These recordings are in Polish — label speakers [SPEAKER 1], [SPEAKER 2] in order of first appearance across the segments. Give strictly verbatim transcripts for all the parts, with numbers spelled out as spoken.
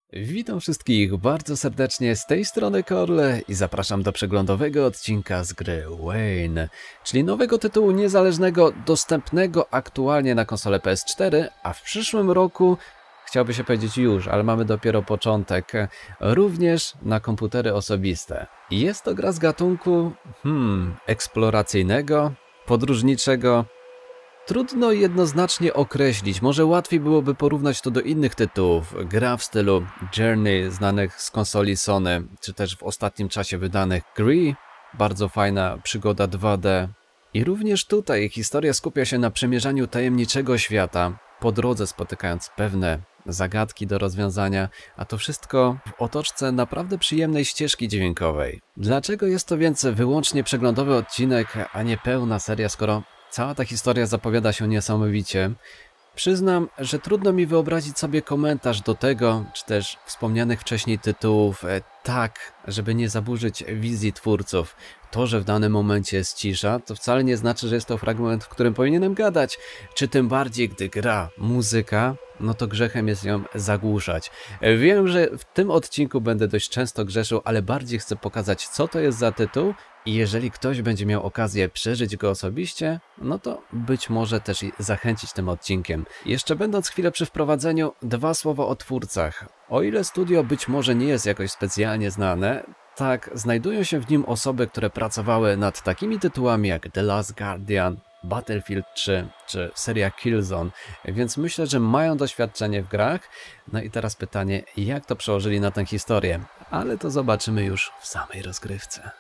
[SPEAKER 1] Witam wszystkich bardzo serdecznie, z tej strony Korle i zapraszam do przeglądowego odcinka z gry Wayne, czyli nowego tytułu niezależnego, dostępnego aktualnie na konsolę P S cztery, a w przyszłym roku, chciałby się powiedzieć już, ale mamy dopiero początek, również na komputery osobiste. Jest to gra z gatunku, hmm, eksploracyjnego, podróżniczego. Trudno jednoznacznie określić, może łatwiej byłoby porównać to do innych tytułów. Gra w stylu Journey znanych z konsoli Sony, czy też w ostatnim czasie wydanych Gris, bardzo fajna przygoda dwa D. I również tutaj historia skupia się na przemierzaniu tajemniczego świata, po drodze spotykając pewne zagadki do rozwiązania, a to wszystko w otoczce naprawdę przyjemnej ścieżki dźwiękowej. Dlaczego jest to więc wyłącznie przeglądowy odcinek, a nie pełna seria, skoro cała ta historia zapowiada się niesamowicie? Przyznam, że trudno mi wyobrazić sobie komentarz do tego, czy też wspomnianych wcześniej tytułów, e, tak, żeby nie zaburzyć wizji twórców. To, że w danym momencie jest cisza, to wcale nie znaczy, że jest to fragment, w którym powinienem gadać, czy tym bardziej, gdy gra muzyka, no to grzechem jest ją zagłuszać. Wiem, że w tym odcinku będę dość często grzeszył, ale bardziej chcę pokazać, co to jest za tytuł i jeżeli ktoś będzie miał okazję przeżyć go osobiście, no to być może też i zachęcić tym odcinkiem. Jeszcze będąc chwilę przy wprowadzeniu, dwa słowa o twórcach. O ile studio być może nie jest jakoś specjalnie znane, tak znajdują się w nim osoby, które pracowały nad takimi tytułami jak The Last Guardian, Battlefield trzy czy seria Killzone, więc myślę, że mają doświadczenie w grach. No i teraz pytanie, jak to przełożyli na tę historię? Ale to zobaczymy już w samej rozgrywce.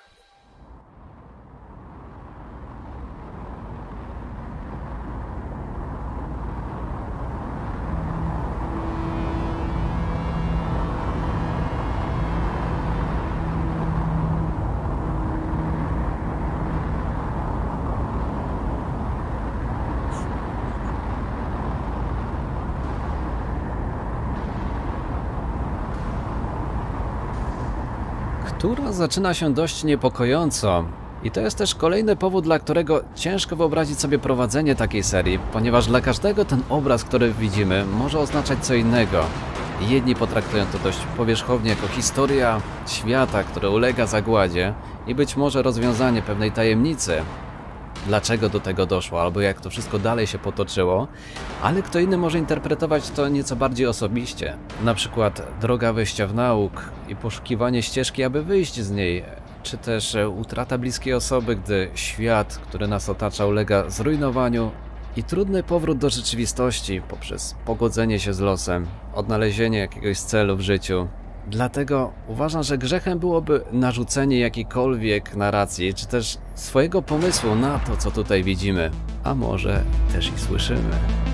[SPEAKER 1] Która zaczyna się dość niepokojąco. I to jest też kolejny powód, dla którego ciężko wyobrazić sobie prowadzenie takiej serii, ponieważ dla każdego ten obraz, który widzimy, może oznaczać co innego. Jedni potraktują to dość powierzchownie jako historia świata, który ulega zagładzie i być może rozwiązanie pewnej tajemnicy, dlaczego do tego doszło, albo jak to wszystko dalej się potoczyło, ale kto inny może interpretować to nieco bardziej osobiście. Na przykład droga wyjścia w nauk i poszukiwanie ścieżki, aby wyjść z niej, czy też utrata bliskiej osoby, gdy świat, który nas otacza, ulega zrujnowaniu i trudny powrót do rzeczywistości poprzez pogodzenie się z losem, odnalezienie jakiegoś celu w życiu. Dlatego uważam, że grzechem byłoby narzucenie jakiejkolwiek narracji, czy też swojego pomysłu na to, co tutaj widzimy, a może też i słyszymy.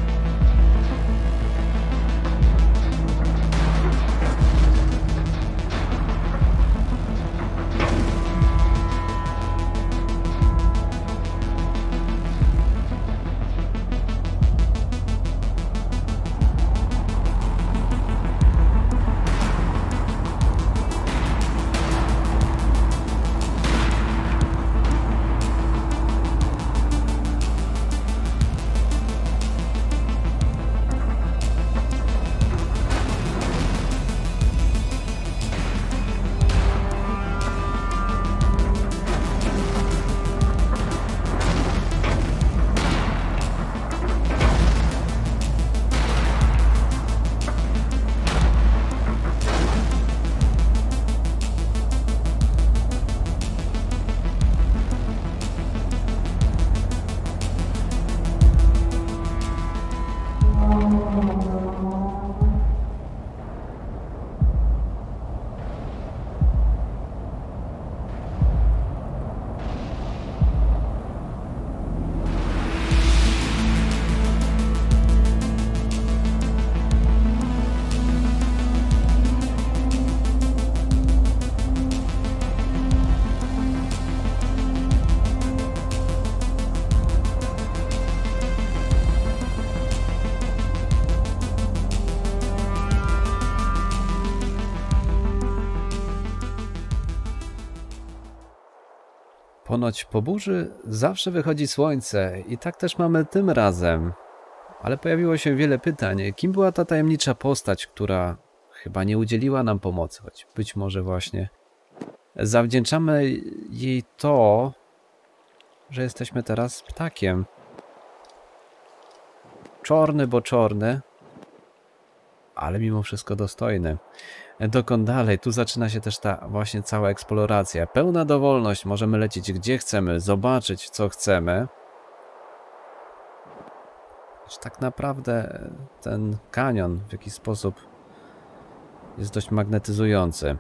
[SPEAKER 1] Ponoć po burzy zawsze wychodzi słońce i tak też mamy tym razem. Ale pojawiło się wiele pytań. Kim była ta tajemnicza postać, która chyba nie udzieliła nam pomocy, choć być może właśnie zawdzięczamy jej to, że jesteśmy teraz ptakiem. Czorny, bo czorny, ale mimo wszystko dostojny. Dokąd dalej? Tu zaczyna się też ta właśnie cała eksploracja. Pełna dowolność, możemy lecieć gdzie chcemy, zobaczyć co chcemy. Tak naprawdę ten kanion w jakiś sposób jest dość magnetyzujący.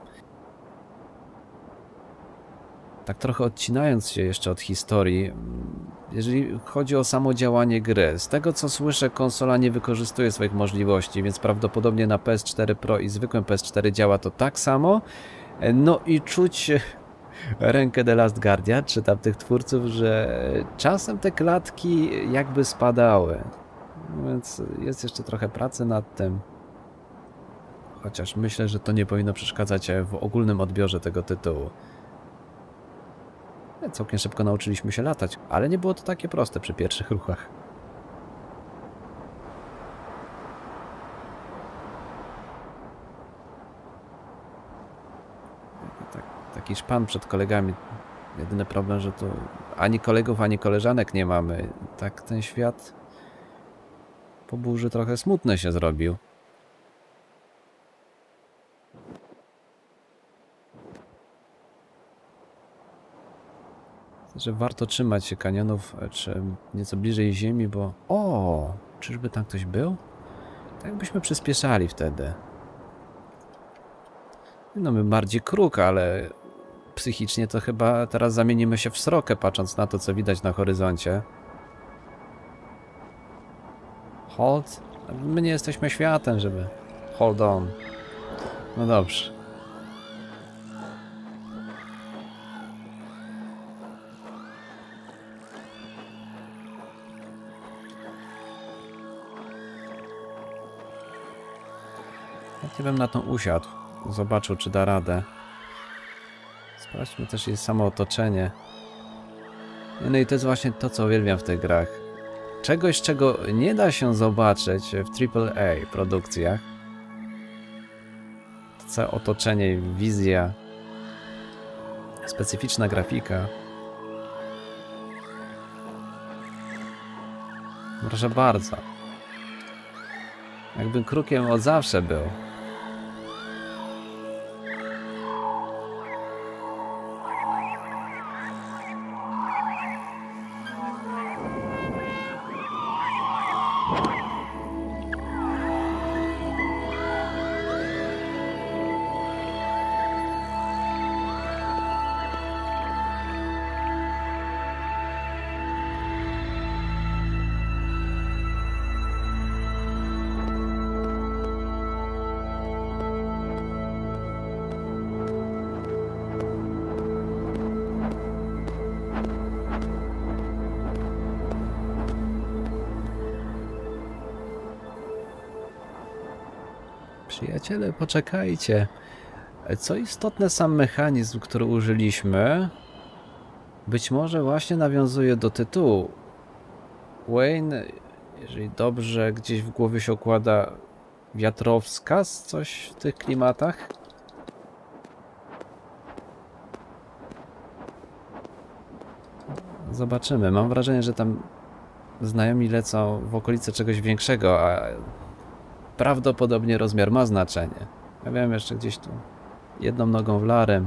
[SPEAKER 1] Tak trochę odcinając się jeszcze od historii, jeżeli chodzi o samo działanie gry, z tego co słyszę, konsola nie wykorzystuje swoich możliwości, więc prawdopodobnie na P S cztery Pro i zwykłym P S cztery działa to tak samo. No i czuć rękę The Last Guardian, czy tam tych twórców, że czasem te klatki jakby spadały. Więc jest jeszcze trochę pracy nad tym. Chociaż myślę, że to nie powinno przeszkadzać w ogólnym odbiorze tego tytułu. Całkiem szybko nauczyliśmy się latać, ale nie było to takie proste przy pierwszych ruchach. Tak, taki szpan przed kolegami. Jedyny problem, że tu ani kolegów, ani koleżanek nie mamy. Tak ten świat po burzy trochę smutny się zrobił. Że warto trzymać się kanionów, czy nieco bliżej ziemi, bo... O! Czyżby tam ktoś był? Tak byśmy przyspieszali wtedy. No my bardziej kruk, ale psychicznie to chyba teraz zamienimy się w srokę, patrząc na to, co widać na horyzoncie. Hold? My nie jesteśmy światem, żeby... Hold on. No dobrze. Ja bym na tą usiadł. Zobaczył, czy da radę. Sprawdźmy też jej samo otoczenie. No i to jest właśnie to, co uwielbiam w tych grach. Czegoś, czego nie da się zobaczyć w triple A produkcjach. Całe otoczenie, wizja, specyficzna grafika. Proszę bardzo. Jakbym krukiem od zawsze był. Przyjaciele, poczekajcie. Co istotne, sam mechanizm, który użyliśmy, być może właśnie nawiązuje do tytułu. Wayne, jeżeli dobrze gdzieś w głowie się układa, wiatrowskaz, coś w tych klimatach. Zobaczymy. Mam wrażenie, że tam znajomi lecą w okolice czegoś większego, a prawdopodobnie rozmiar ma znaczenie. Ja wiem, jeszcze gdzieś tu jedną nogą w larem.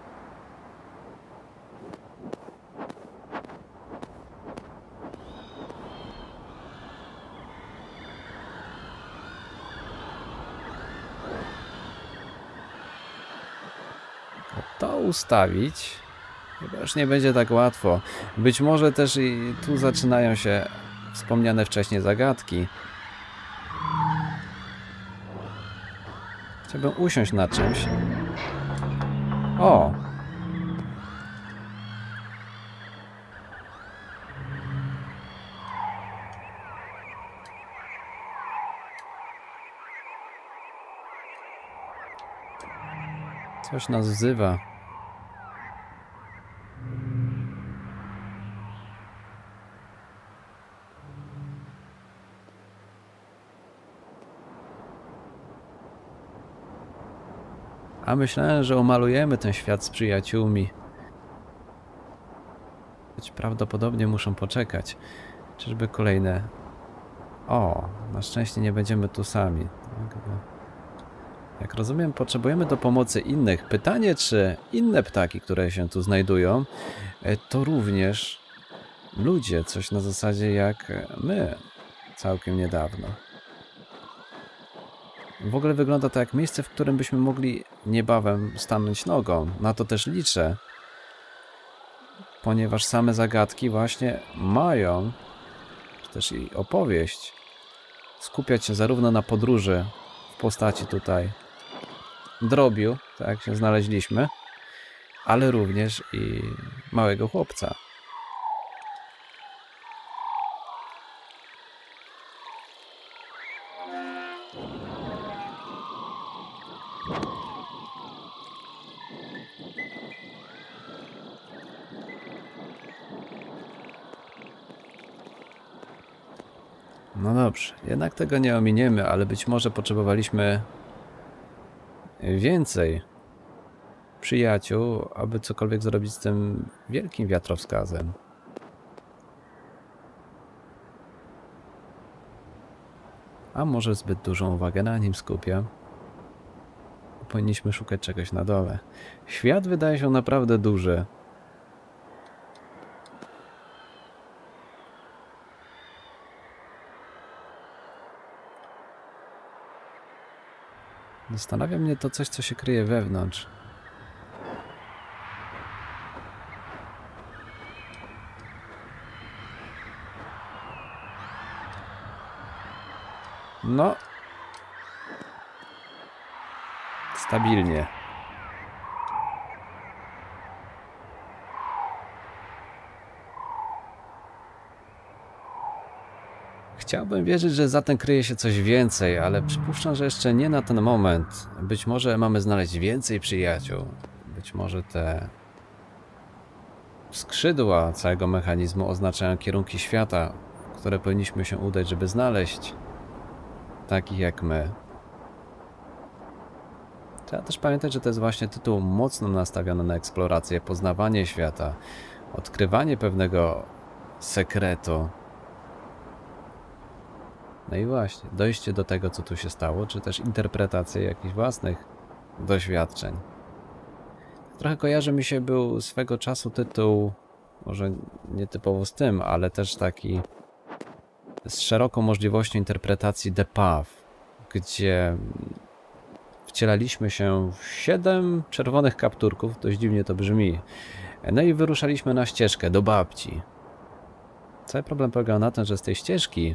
[SPEAKER 1] To ustawić chyba już nie będzie tak łatwo. Być może też i tu zaczynają się wspomniane wcześniej zagadki. Chciałbym usiąść na czymś. O! Coś nas wzywa. A myślałem, że omalujemy ten świat z przyjaciółmi. Choć prawdopodobnie muszą poczekać. Czyżby kolejne... O, na szczęście nie będziemy tu sami. Jak rozumiem, potrzebujemy do pomocy innych. Pytanie, czy inne ptaki, które się tu znajdują, to również ludzie, coś na zasadzie jak my całkiem niedawno. W ogóle wygląda to jak miejsce, w którym byśmy mogli niebawem stanąć nogą. Na to też liczę. Ponieważ same zagadki właśnie mają, czy też i opowieść, skupiać się zarówno na podróży w postaci tutaj drobiu, tak jak się znaleźliśmy, ale również i małego chłopca. No dobrze, jednak tego nie ominiemy, ale być może potrzebowaliśmy więcej przyjaciół, aby cokolwiek zrobić z tym wielkim wiatrowskazem. A może zbyt dużą uwagę na nim skupię? Powinniśmy szukać czegoś na dole. Świat wydaje się naprawdę duży. Zastanawia mnie to coś, co się kryje wewnątrz. No. Stabilnie. Chciałbym wierzyć, że za tym kryje się coś więcej, ale przypuszczam, że jeszcze nie na ten moment. Być może mamy znaleźć więcej przyjaciół. Być może te skrzydła całego mechanizmu oznaczają kierunki świata, w które powinniśmy się udać, żeby znaleźć takich jak my. Trzeba też pamiętać, że to jest właśnie tytuł mocno nastawiony na eksplorację, poznawanie świata, odkrywanie pewnego sekretu. No i właśnie, dojście do tego, co tu się stało, czy też interpretację jakichś własnych doświadczeń. Trochę kojarzy mi się był swego czasu tytuł, może nie typowo z tym, ale też taki z szeroką możliwością interpretacji The Path, gdzie wcielaliśmy się w siedem czerwonych kapturków, dość dziwnie to brzmi, no i wyruszaliśmy na ścieżkę do babci. Cały problem polegał na tym, że z tej ścieżki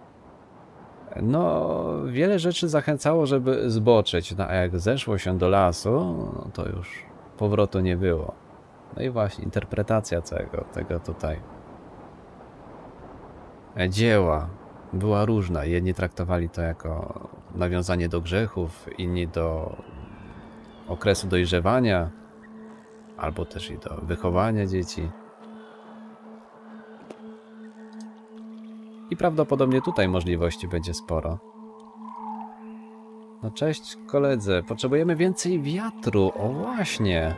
[SPEAKER 1] no, wiele rzeczy zachęcało, żeby zboczyć, no a jak zeszło się do lasu, no to już powrotu nie było. No i właśnie, interpretacja całego tego tutaj dzieła była różna. Jedni traktowali to jako nawiązanie do grzechów, inni do okresu dojrzewania, albo też i do wychowania dzieci. I prawdopodobnie tutaj możliwości będzie sporo. No cześć koledzy, potrzebujemy więcej wiatru, o właśnie.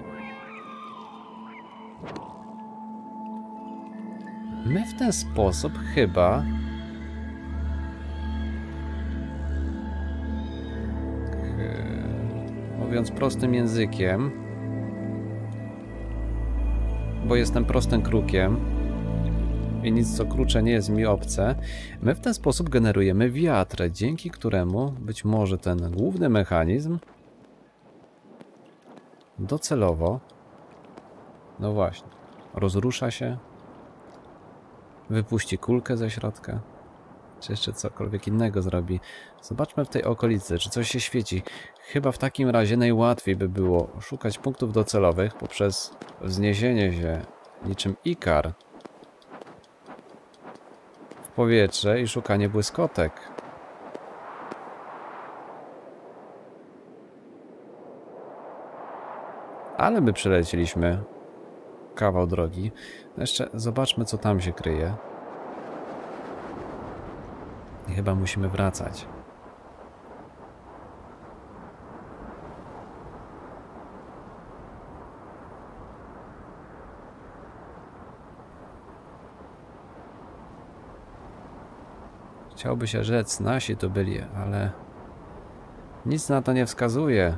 [SPEAKER 1] My w ten sposób chyba mówiąc prostym językiem, bo jestem prostym krukiem i nic co krucze nie jest mi obce, my w ten sposób generujemy wiatr, dzięki któremu być może ten główny mechanizm docelowo, no właśnie, rozrusza się, wypuści kulkę ze środka, czy jeszcze cokolwiek innego zrobi. Zobaczmy w tej okolicy, czy coś się świeci. Chyba w takim razie najłatwiej by było szukać punktów docelowych poprzez wzniesienie się niczym Ikar w powietrze i szukanie błyskotek. Ale my przelecieliśmy kawał drogi. Jeszcze zobaczmy, co tam się kryje. I chyba musimy wracać. Chciałoby się rzec, nasi tu byli, ale nic na to nie wskazuje.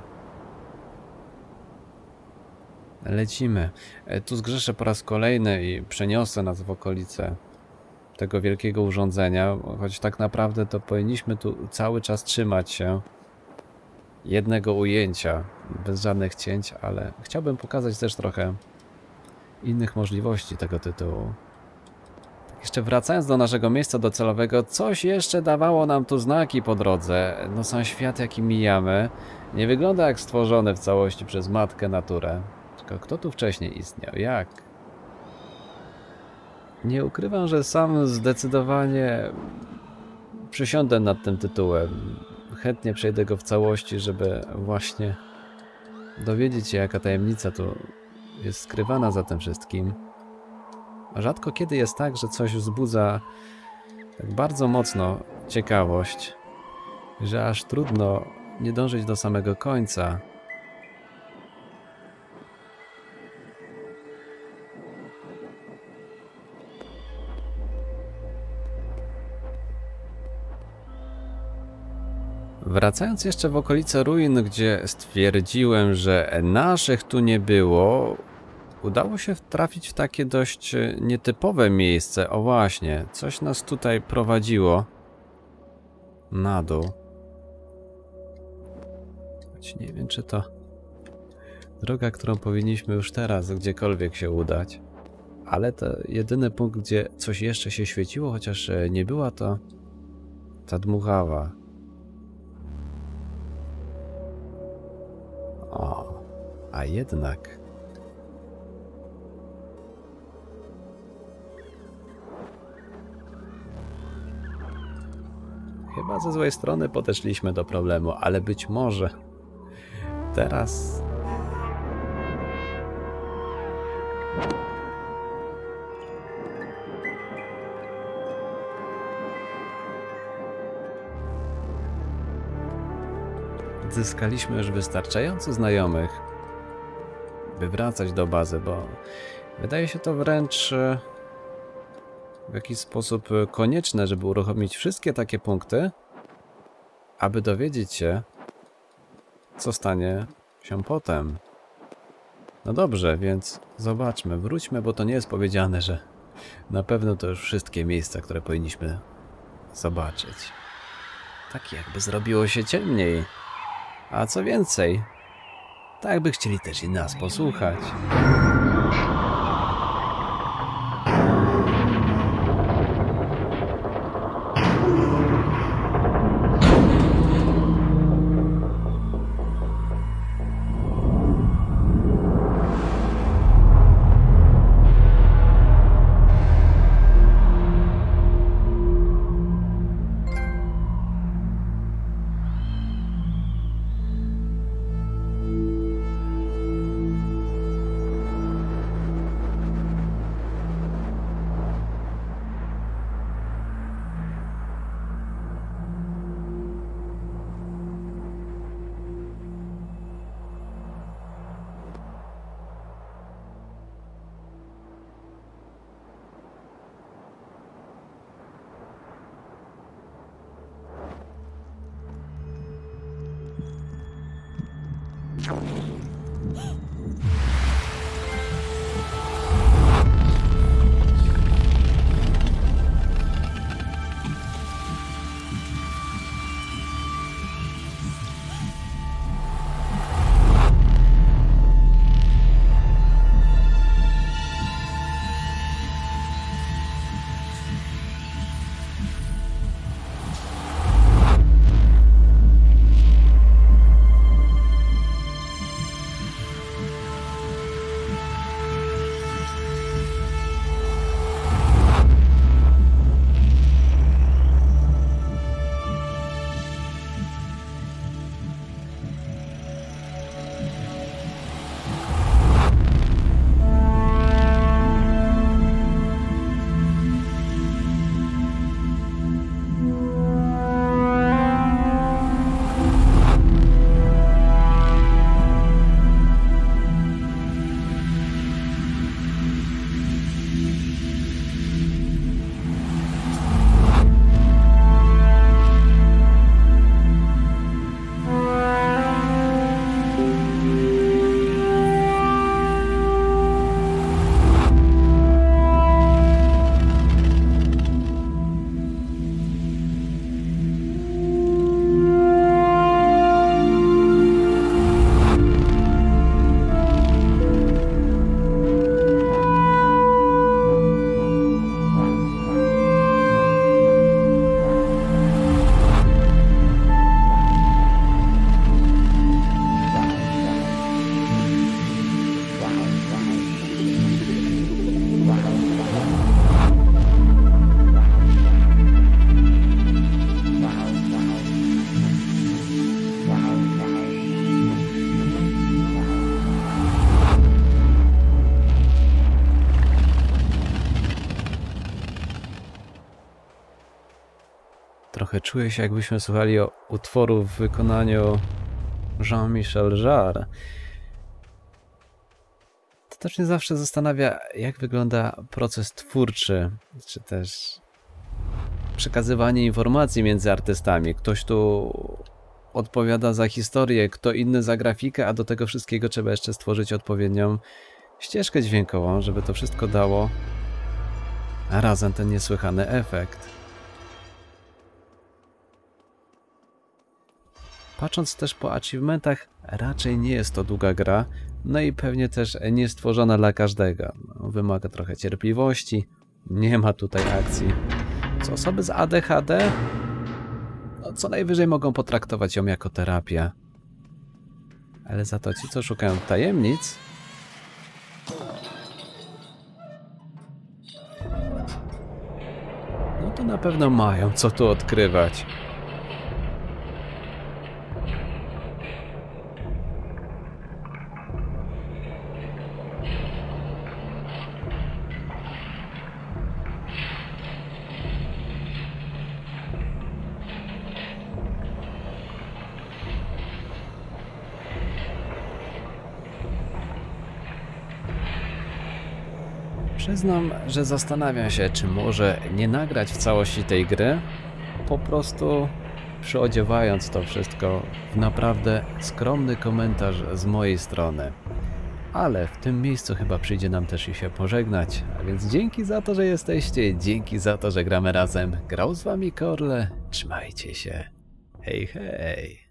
[SPEAKER 1] Lecimy. Tu zgrzeszę po raz kolejny i przeniosę nas w okolice tego wielkiego urządzenia, choć tak naprawdę to powinniśmy tu cały czas trzymać się jednego ujęcia, bez żadnych cięć, ale chciałbym pokazać też trochę innych możliwości tego tytułu. Jeszcze wracając do naszego miejsca docelowego, coś jeszcze dawało nam tu znaki po drodze. No sam świat, jaki mijamy, nie wygląda jak stworzony w całości przez matkę naturę. Tylko kto tu wcześniej istniał? Jak? Nie ukrywam, że sam zdecydowanie przysiądę nad tym tytułem. Chętnie przejdę go w całości, żeby właśnie dowiedzieć się, jaka tajemnica tu jest skrywana za tym wszystkim. Rzadko kiedy jest tak, że coś wzbudza tak bardzo mocno ciekawość, że aż trudno nie dążyć do samego końca. Wracając jeszcze w okolice ruin, gdzie stwierdziłem, że naszych tu nie było, udało się trafić w takie dość nietypowe miejsce. O właśnie, coś nas tutaj prowadziło na dół. Choć nie wiem, czy to droga, którą powinniśmy już teraz gdziekolwiek się udać. Ale to jedyny punkt, gdzie coś jeszcze się świeciło, chociaż nie była to ta dmuchawa. O, a jednak... Chyba ze złej strony podeszliśmy do problemu, ale być może teraz... Zyskaliśmy już wystarczająco znajomych, by wracać do bazy, bo wydaje się to wręcz w jakiś sposób konieczne, żeby uruchomić wszystkie takie punkty, aby dowiedzieć się, co stanie się potem. No dobrze, więc zobaczmy, wróćmy, bo to nie jest powiedziane, że na pewno to już wszystkie miejsca, które powinniśmy zobaczyć. Tak jakby zrobiło się ciemniej. A co więcej, tak by chcieli też i nas posłuchać. czuję się, jakbyśmy słuchali o utworu w wykonaniu Jean-Michel Jarre. To też mnie zawsze zastanawia, jak wygląda proces twórczy, czy też przekazywanie informacji między artystami. Ktoś tu odpowiada za historię, kto inny za grafikę, a do tego wszystkiego trzeba jeszcze stworzyć odpowiednią ścieżkę dźwiękową, żeby to wszystko dało a razem ten niesłychany efekt. Patrząc też po achievementach, raczej nie jest to długa gra, no i pewnie też nie stworzona dla każdego. No, wymaga trochę cierpliwości, nie ma tutaj akcji. Co osoby z A D H D? No, co najwyżej mogą potraktować ją jako terapię. Ale za to ci, co szukają tajemnic, no to na pewno mają co tu odkrywać. Przyznam, że zastanawiam się, czy może nie nagrać w całości tej gry, po prostu przyodziewając to wszystko w naprawdę skromny komentarz z mojej strony. Ale w tym miejscu chyba przyjdzie nam też i się pożegnać, a więc dzięki za to, że jesteście, dzięki za to, że gramy razem. Grał z wami Korle, trzymajcie się, hej hej!